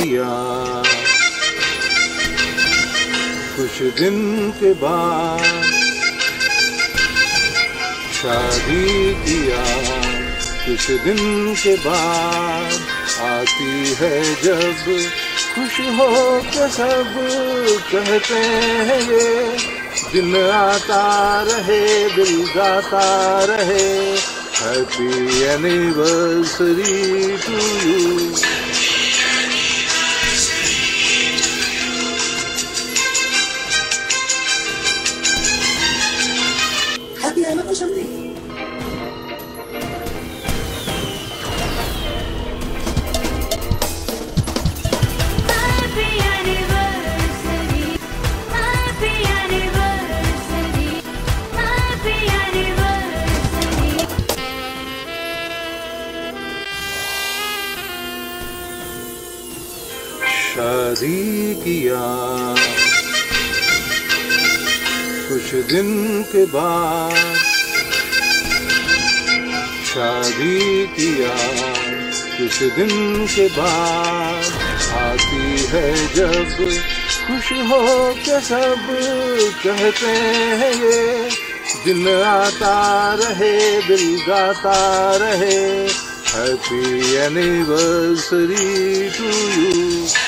किया कुछ दिन के बाद, शादी किया कुछ दिन के बाद, आती है जब खुश हो के सब कहते हैं ये दिन आता रहे दिल गाता रहे, happy anniversary to you. Happy anniversary. शादी किया कुछ दिन के बाद, शादी किया कुछ दिन के बाद, आती है जब खुश हो के सब कहते हैं ये दिन आता रहे दिल गाता रहे, हैप्पी एनिवर्सरी टू यू।